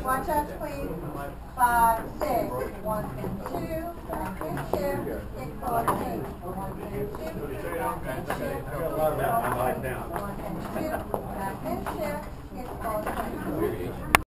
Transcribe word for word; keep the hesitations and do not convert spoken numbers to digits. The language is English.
Watch us, please. Five, six, one and two, back and shift, six, fourteen, one and two, back and shift, one and two, back and shift, six, fourteen.